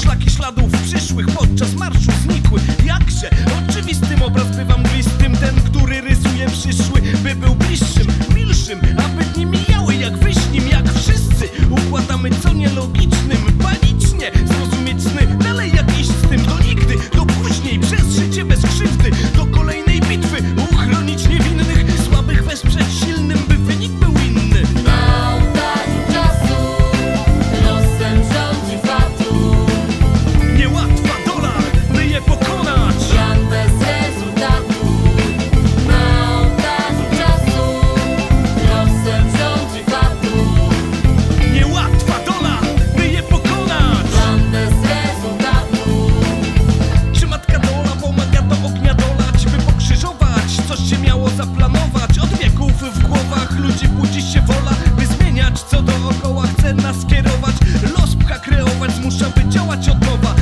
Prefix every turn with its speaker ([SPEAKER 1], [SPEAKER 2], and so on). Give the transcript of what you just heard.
[SPEAKER 1] Szlaki śladów przyszłych podczas marszu znikły. Jakże oczywistym obraz bywa mglistym, ten, który rysuje przyszły, by był bliższym, milszym, aby dni mijały jak wyśnim, jak wszyscy układamy co nielogicznym, panicznie zrozumieć sny, dalej jak iść z tym do nigdy, do później, przez życie bez krzywdy, do kolejnej bitwy, uchronić niewinnych, słabych wesprzeć silnym, by wynik był inny.
[SPEAKER 2] Na oddaniu czasu losem rządzi fatum.
[SPEAKER 1] Niełatwa dola, by je pokonać.
[SPEAKER 2] Plan bez rezultatu. Na oddaniu czasu losem rządzi fatum.
[SPEAKER 1] Niełatwa dola, by je pokonać.
[SPEAKER 2] Plan bez rezultatu.
[SPEAKER 1] Czy matka dola pomaga do ognia dolać, by pokrzyżować coś się miało zaplanować? Od wieków w głowach ludzi budzi się wola, by zmieniać co dookoła chce nas kierować. Los pcha kreować, zmusza by działać od nowa.